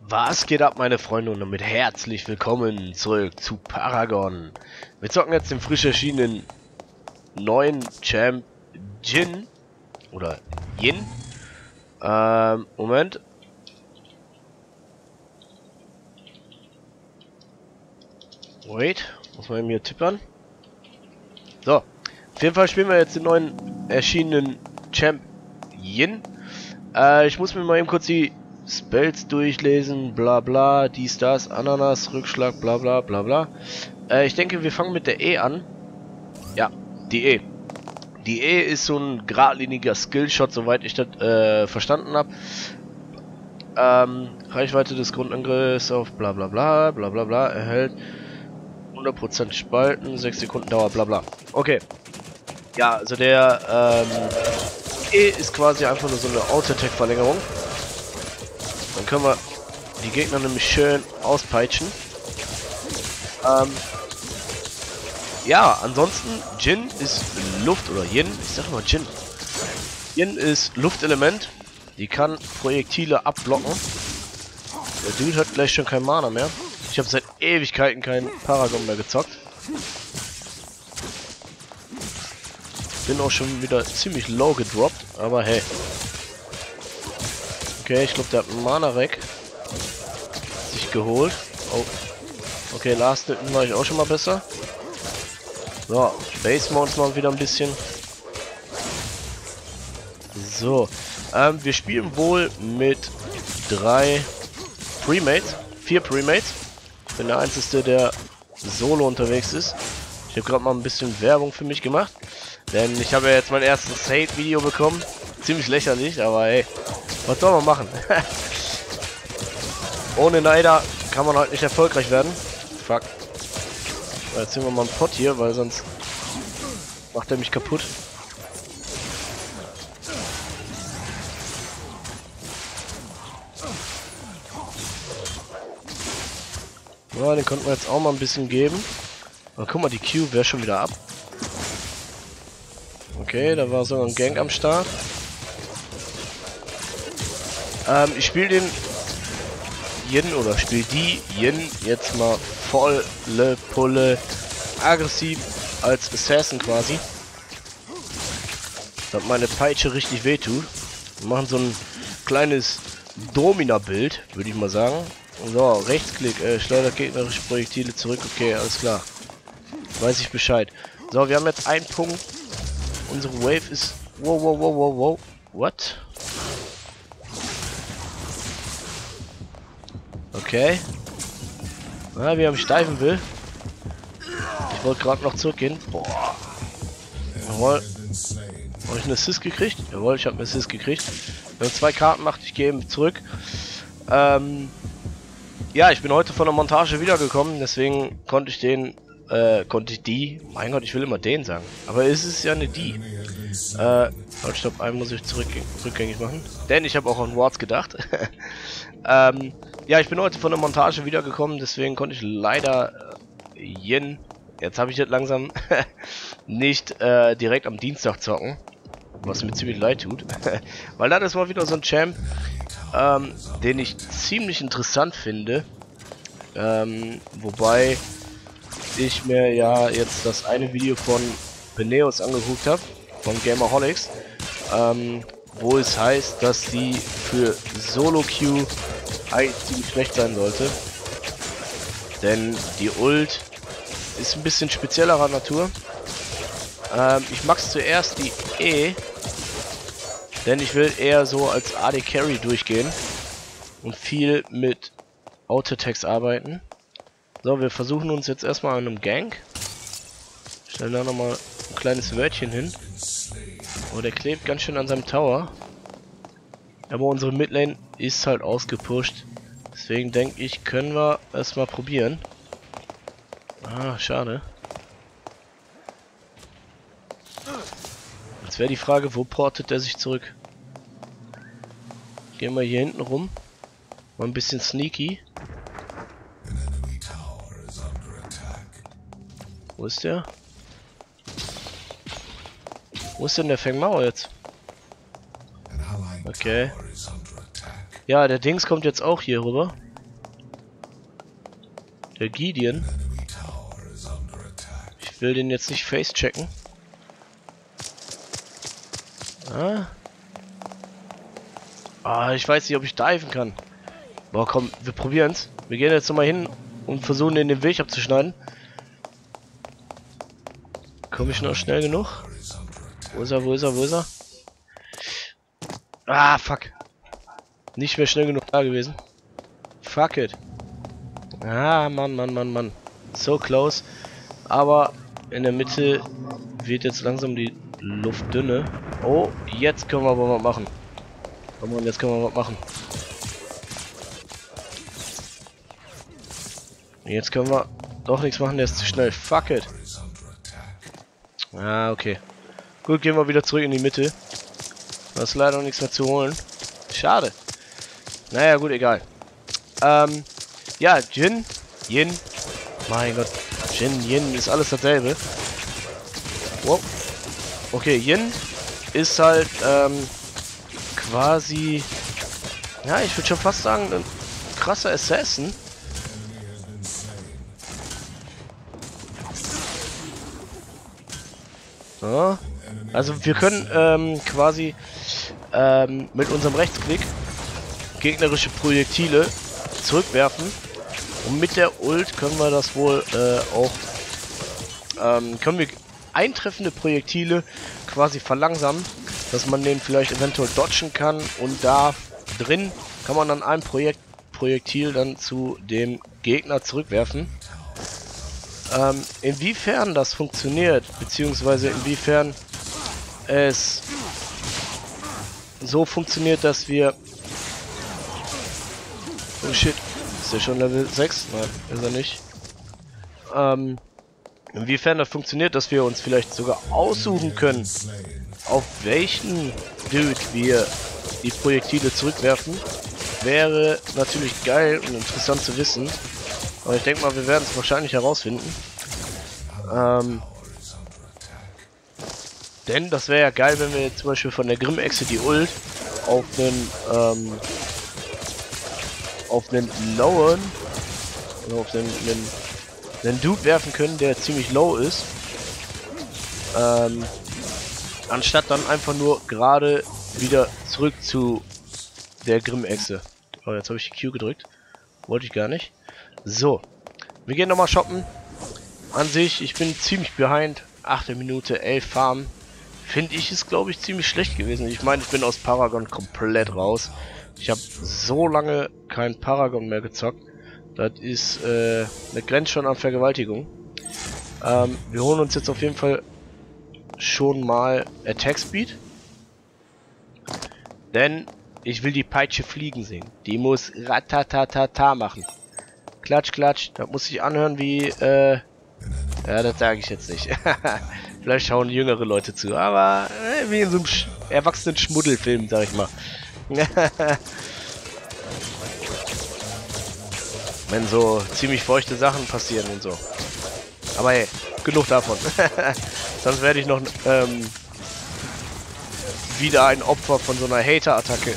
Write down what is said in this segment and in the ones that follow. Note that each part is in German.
Was geht ab, meine Freunde, und damit herzlich willkommen zurück zu Paragon. Wir zocken jetzt den frisch erschienenen neuen Champ Jin oder Yin. Moment. Wait, muss man eben hier tippern. So, auf jeden Fall spielen wir jetzt den neuen erschienenen Champ Yin. Ich muss mir mal eben kurz die Spells durchlesen, bla bla, dies, das, Ananas, Rückschlag, bla bla bla bla. Ich denke, wir fangen mit der E an. Ja, die E. Die E ist so ein geradliniger Skillshot, soweit ich das verstanden habe. Reichweite des Grundangriffs auf bla bla bla, bla bla bla, erhält 100% Spalten, 6 Sekunden Dauer, bla bla. Okay. Ja, also der E ist quasi einfach nur so eine Auto-Attack-Verlängerung. Dann können wir die Gegner nämlich schön auspeitschen. Ja, ansonsten, Jin ist Luft, oder Yin, ich sag mal Jin. Yin ist Luftelement. Die kann Projektile abblocken. Der Dude hat gleich schon kein Mana mehr. Ich habe seit Ewigkeiten keinen Paragon mehr gezockt. Bin auch schon wieder ziemlich low gedroppt, aber hey. Okay, ich glaube, der hat einen Mana-Rack sich geholt. Oh. Okay, Last Hitten war ich auch schon mal besser. So, basen wir uns mal wieder ein bisschen. So, wir spielen wohl mit 4 Premates. Ich bin der Einzige, der solo unterwegs ist. Ich habe gerade mal ein bisschen Werbung für mich gemacht. Denn ich habe ja jetzt mein erstes Hate-Video bekommen. Ziemlich lächerlich, aber hey, was soll man machen? Ohne Neider kann man halt nicht erfolgreich werden. Fuck. Jetzt ziehen wir mal einen Pot hier, weil sonst macht er mich kaputt. Ja, den konnten wir jetzt auch mal ein bisschen geben. Aber guck mal, die Q wäre schon wieder ab. Okay, da war sogar ein Gang am Start. Ich spiele den Yin oder spiele die Yin jetzt mal volle Pulle aggressiv als Assassin quasi. Dass meine Peitsche richtig wehtut. Wir machen so ein kleines Domina-Bild, würde ich mal sagen. So, Rechtsklick, schleudert gegnerische Projektile zurück. Okay, alles klar. Weiß ich Bescheid. So, wir haben jetzt einen Punkt. Unsere Wave ist... Wow, wow, wow, wow, wow. What? Okay. Na, wir haben steifen will. Ich wollte gerade noch zurückgehen. Boah. Jawohl. Habe ich einen Assist gekriegt? Jawohl, ich habe einen Assist gekriegt. Wir haben 2 Karten gemacht, ich gehe eben zurück. Ja, ich bin heute von der Montage wiedergekommen, deswegen konnte ich die, mein Gott, ich will immer den sagen, aber es ist ja eine die. Halt, stopp, einen muss ich rückgängig machen, denn ich habe auch an Wards gedacht. Ja, ich bin heute von der Montage wiedergekommen, deswegen konnte ich leider Yin, jetzt habe ich das langsam nicht direkt am Dienstag zocken, was mir ziemlich leid tut, weil das ist mal wieder so ein Champ, den ich ziemlich interessant finde, wobei ich mir ja jetzt das eine Video von Beneos angeguckt habe, von Gamerholics, wo es heißt, dass die für Solo-Queue eigentlich ziemlich schlecht sein sollte. Denn die Ult ist ein bisschen speziellerer Natur. Ich mache zuerst die E, denn ich will eher so als AD Carry durchgehen und viel mit Auto-Attacks arbeiten. So, wir versuchen uns jetzt erstmal an einem Gank. Stellen da nochmal ein kleines Wörtchen hin. Oh, der klebt ganz schön an seinem Tower. Aber unsere Midlane ist halt ausgepusht. Deswegen denke ich, können wir es mal probieren. Ah, schade. Jetzt wäre die Frage, wo portet der sich zurück? Gehen wir hier hinten rum. Mal ein bisschen sneaky. Wo ist der? Wo ist denn der Feng Mao jetzt? Okay. Ja, der Dings kommt jetzt auch hier rüber. Der Gideon. Ich will den jetzt nicht face checken. Ich weiß nicht, ob ich diven kann. Boah, komm, wir probieren's. Wir gehen jetzt nochmal hin und versuchen, den Weg abzuschneiden. Komme ich noch schnell genug? Wo ist er, wo ist er, wo ist er? Ah, fuck. Nicht mehr schnell genug da gewesen. Fuck it. Ah, Mann, Mann, Mann, Mann. So close. Aber in der Mitte wird jetzt langsam die Luft dünne. Oh, jetzt können wir aber was machen. Komm on, jetzt können wir was machen. Jetzt können wir doch nichts machen, der ist zu schnell. Fuck it. Ah, okay. Gut, gehen wir wieder zurück in die Mitte. Da ist leider noch nichts mehr zu holen. Schade. Naja, gut, egal. Ja, Jin. Yin. Mein Gott. Jin, Yin ist alles dasselbe. Wow. Okay, Yin ist halt, quasi... Ja, ich würde schon fast sagen, ein krasser Assassin. So. Also wir können quasi mit unserem Rechtsklick gegnerische Projektile zurückwerfen und mit der Ult können wir das wohl auch können wir eintreffende Projektile quasi verlangsamen, dass man den vielleicht eventuell dodgen kann und da drin kann man dann ein Projektil dann zu dem Gegner zurückwerfen. Inwiefern das funktioniert, beziehungsweise inwiefern es so funktioniert, dass wir... Oh shit, ist der schon Level 6? Nein, ist er nicht. Inwiefern das funktioniert, dass wir uns vielleicht sogar aussuchen können, auf welchen Bild wir die Projektile zurückwerfen, wäre natürlich geil und interessant zu wissen. Aber ich denke mal, wir werden es wahrscheinlich herausfinden. Denn das wäre ja geil, wenn wir jetzt zum Beispiel von der Grimm-Echse die Ult auf einen Lowen, also auf einen Dude werfen können, der ziemlich low ist. Anstatt dann einfach nur gerade wieder zurück zu der Grimm-Echse. Oh, jetzt habe ich die Q gedrückt. Wollte ich gar nicht. So, wir gehen nochmal shoppen. An sich, ich bin ziemlich behind. 8. Minute, 11 Farm. Finde ich, ist glaube ich ziemlich schlecht gewesen. Ich meine, ich bin aus Paragon komplett raus. Ich habe so lange kein Paragon mehr gezockt. Das ist eine Grenze schon an Vergewaltigung. Wir holen uns jetzt auf jeden Fall schon mal Attack Speed. Denn ich will die Peitsche fliegen sehen. Die muss ratatatata machen. Klatsch, klatsch. Das muss sich anhören wie, ja, das sage ich jetzt nicht. Vielleicht schauen jüngere Leute zu, aber wie in so einem erwachsenen Schmuddelfilm, sag ich mal. Wenn so ziemlich feuchte Sachen passieren und so. Aber hey, genug davon. Sonst werde ich noch wieder ein Opfer von so einer Hater-Attacke.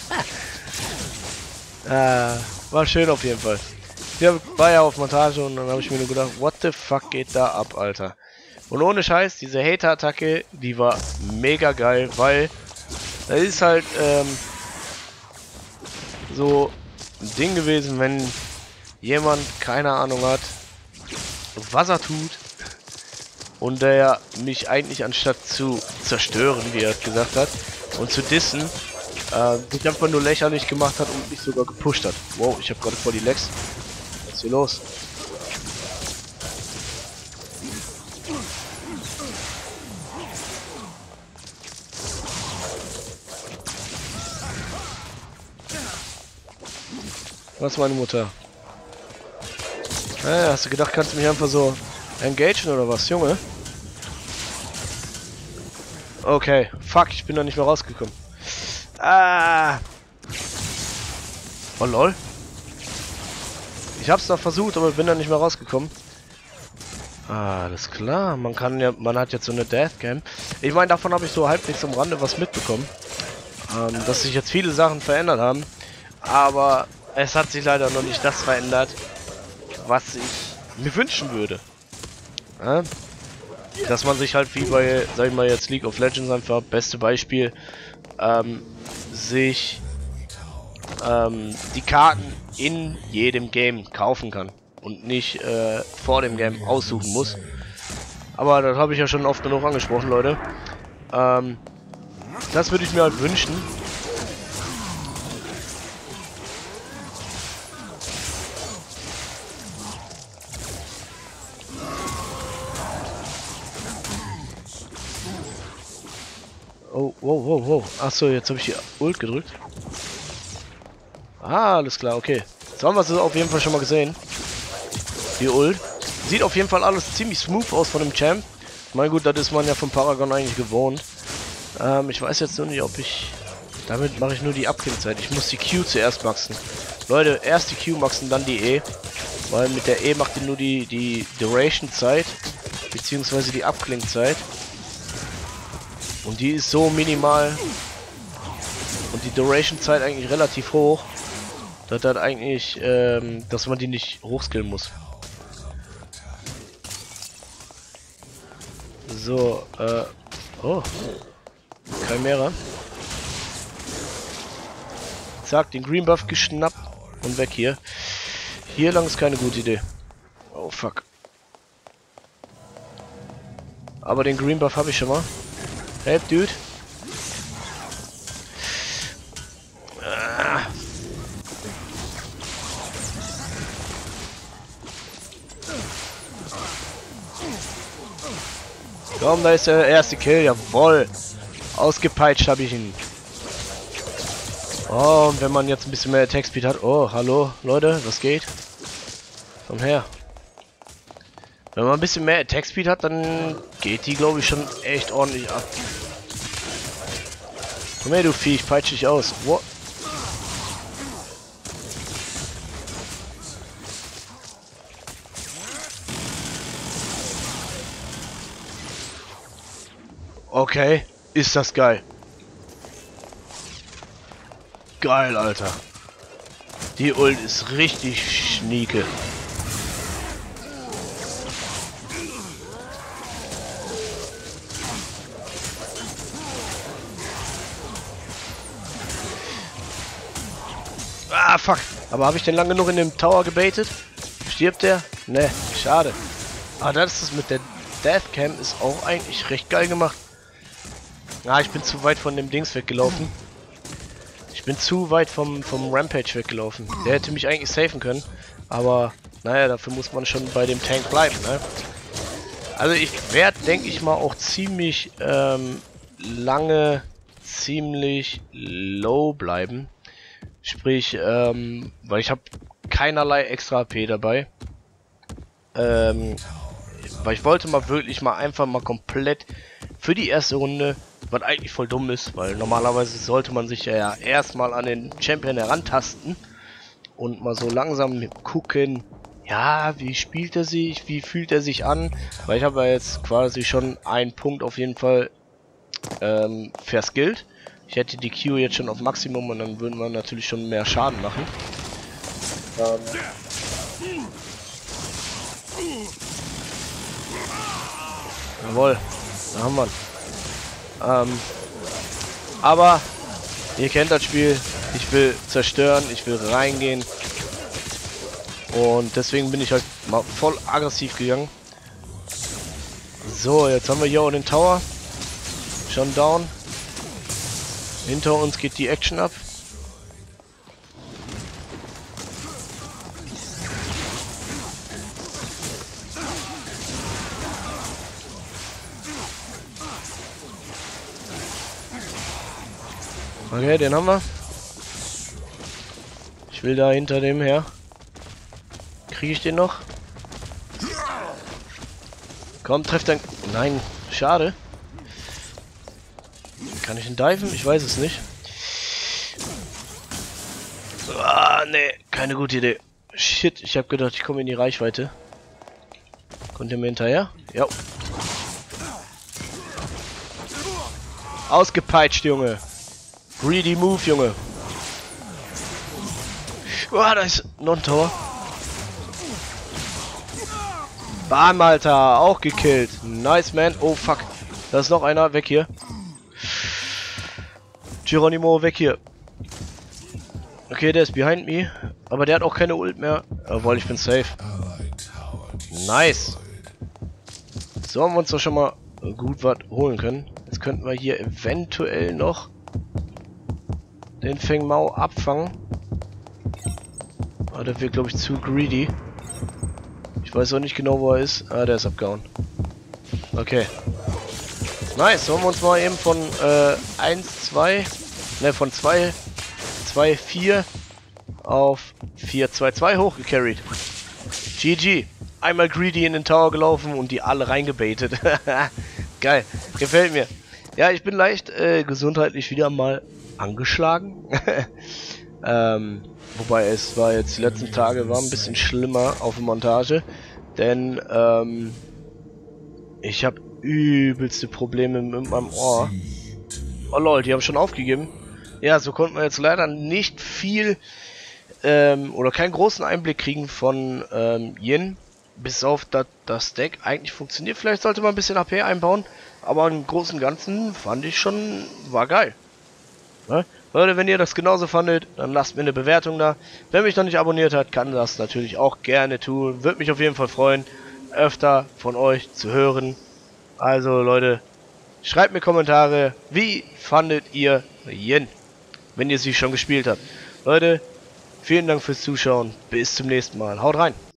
War schön auf jeden Fall. Ja, war ja auf Montage und dann habe ich mir nur gedacht, what the fuck geht da ab, Alter. Und ohne Scheiß, diese Hater-Attacke, die war mega geil, weil das ist halt so ein Ding gewesen, wenn jemand keine Ahnung hat, was er tut und der mich eigentlich anstatt zu zerstören, wie er gesagt hat, und zu dissen, sich einfach nur lächerlich gemacht hat und mich sogar gepusht hat. Wow, ich habe gerade voll die Lex. Was ist hier los? Was, meine Mutter? Hast du gedacht, kannst du mich einfach so engagen oder was, Junge? Okay, fuck, ich bin da nicht mehr rausgekommen. Oh lol. Ich hab's noch versucht, aber bin da nicht mehr rausgekommen. Alles klar, man hat jetzt so eine Death Game. Ich meine, davon habe ich so halbwegs am Rande was mitbekommen. Dass sich jetzt viele Sachen verändert haben. Aber es hat sich leider noch nicht das verändert, was ich mir wünschen würde. Ja? Dass man sich halt wie bei, sag ich mal jetzt League of Legends einfach, beste Beispiel, sich die Karten in jedem Game kaufen kann und nicht vor dem Game aussuchen muss. Aber das habe ich ja schon oft genug angesprochen, Leute. Das würde ich mir halt wünschen. Oh, wow, wow, wow. Achso, jetzt habe ich hier Ult gedrückt. Ah, alles klar, okay. So haben wir es auf jeden Fall schon mal gesehen. Die Ult. Sieht auf jeden Fall alles ziemlich smooth aus von dem Champ. Mein gut, das ist man ja vom Paragon eigentlich gewohnt. Ich weiß jetzt nur nicht, ob ich... Damit mache ich nur die Abklingzeit. Ich muss die Q zuerst maxen. Leute, erst die Q maxen, dann die E. Weil mit der E macht ihr nur die Duration-Zeit. Beziehungsweise die Abklingzeit. Und die ist so minimal. Und die Duration-Zeit eigentlich relativ hoch. Dass das eigentlich, dass man die nicht hochskillen muss. So, oh. Kein Mehrer. Zack, den Green Buff geschnappt und weg hier. Hier lang ist keine gute Idee. Oh, fuck. Aber den Green Buff habe ich schon mal. Help, Dude. Komm, da ist der erste Kill, jawohl. Ausgepeitscht habe ich ihn. Oh, und wenn man jetzt ein bisschen mehr Attack Speed hat. Oh, hallo, Leute, was geht? Komm her. Wenn man ein bisschen mehr Attack Speed hat, dann geht die, glaube ich, schon echt ordentlich ab. Komm her, du Vieh, ich peitsche dich aus. What? Okay, ist das geil. Geil, Alter. Die Ult ist richtig schnieke. Ah, fuck. Aber habe ich den lange genug in dem Tower gebaitet? Stirbt der? Ne, schade. Aber das ist mit der Deathcam ist auch eigentlich recht geil gemacht. Ah, ich bin zu weit von dem Dings weggelaufen. Ich bin zu weit vom Rampage weggelaufen. Der hätte mich eigentlich safen können. Aber, naja, dafür muss man schon bei dem Tank bleiben, ne? Also ich werde, denke ich mal, auch ziemlich lange, ziemlich low bleiben. Sprich, weil ich habe keinerlei extra AP dabei. Weil ich wollte mal wirklich mal einfach mal komplett für die erste Runde, was eigentlich voll dumm ist, weil normalerweise sollte man sich ja erstmal an den Champion herantasten und mal so langsam gucken, ja, wie spielt er sich, wie fühlt er sich an, weil ich habe ja jetzt quasi schon einen Punkt auf jeden Fall verskillt. Ich hätte die Q jetzt schon auf Maximum und dann würden wir natürlich schon mehr Schaden machen. Jawohl, da haben wir ihn. Aber ihr kennt das Spiel. Ich will zerstören, ich will reingehen. Und deswegen bin ich halt mal voll aggressiv gegangen. So, jetzt haben wir hier auch den Tower. Schon down. Hinter uns geht die Action ab. Okay, den haben wir. Ich will da hinter dem her. Kriege ich den noch? Komm, treff den. Nein, schade. Kann ich ihn diven? Ich weiß es nicht. Ah, nee, keine gute Idee. Shit, ich habe gedacht, ich komme in die Reichweite. Kommt ihr mir hinterher? Ja. Ausgepeitscht, Junge. Greedy Move, Junge. Oh, da ist noch ein Tor. Bam, Alter. Auch gekillt. Nice, man. Oh, fuck. Da ist noch einer. Weg hier. Geronimo, weg hier. Okay, der ist behind me. Aber der hat auch keine Ult mehr. Obwohl, ich bin safe. Nice. So haben wir uns doch schon mal gut was holen können. Jetzt könnten wir hier eventuell noch den Feng Mao abfangen. Aber der wird, glaube ich, zu greedy. Ich weiß auch nicht genau, wo er ist. Ah, der ist abgehauen. Okay. Nice. So haben wir uns mal eben von 1, 2, ne, von 2, 2, 4 auf 4, 2, 2 hochgecarried. GG. Einmal greedy in den Tower gelaufen und die alle reingebaitet. Geil. Gefällt mir. Ja, ich bin leicht gesundheitlich wieder mal angeschlagen. Wobei es war jetzt die letzten Tage war ein bisschen schlimmer auf der Montage. Denn ich habe übelste Probleme mit meinem Ohr. Oh lol, die haben schon aufgegeben. Ja, so konnten wir jetzt leider nicht viel oder keinen großen Einblick kriegen von Yin. Bis auf das Deck eigentlich funktioniert. Vielleicht sollte man ein bisschen AP einbauen. Aber im Großen und Ganzen fand ich schon, war geil. Ne? Leute, wenn ihr das genauso fandet, dann lasst mir eine Bewertung da. Wer mich noch nicht abonniert hat, kann das natürlich auch gerne tun. Würde mich auf jeden Fall freuen, öfter von euch zu hören. Also Leute, schreibt mir Kommentare, wie fandet ihr Yin, wenn ihr sie schon gespielt habt. Leute, vielen Dank fürs Zuschauen. Bis zum nächsten Mal. Haut rein.